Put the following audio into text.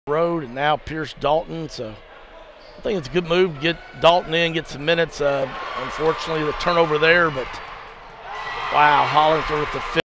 road, and now Pierce Dalton. So I think it's a good move to get Dalton in, get some minutes. Unfortunately, the turnover there, but wow, Hollingsworth with the